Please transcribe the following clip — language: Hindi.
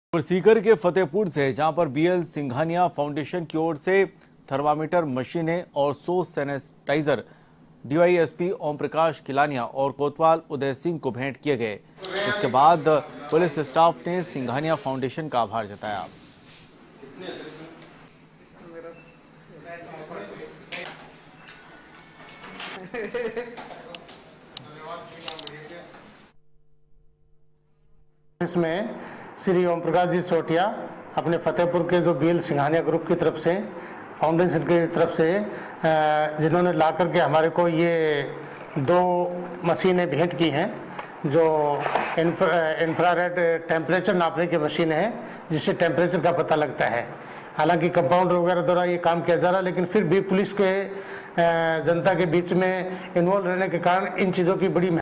और सीकर के फतेहपुर से, जहां पर बीएल सिंघानिया फाउंडेशन की ओर से थर्मामीटर मशीनें और 100 सैनिटाइजर डीवाईएसपी ओम प्रकाश किलानिया और कोतवाल उदय सिंह को भेंट किए गए। इसके बाद पुलिस स्टाफ ने सिंघानिया फाउंडेशन का आभार जताया। इसमें श्री ओम प्रकाश जी चोटिया अपने फतेहपुर के जो बीएल सिंघानिया ग्रुप की तरफ से, फाउंडेशन की तरफ से, जिन्होंने ला करके हमारे को ये 2 मशीनें भेंट की हैं, जो इंफ्रारेड टेम्परेचर नापने की मशीन है, जिससे टेम्परेचर का पता लगता है। हालांकि कंपाउंडर वगैरह द्वारा ये काम किया जा रहा है, लेकिन फिर भी पुलिस के जनता के बीच में इन्वॉल्व रहने के कारण इन चीज़ों की बड़ी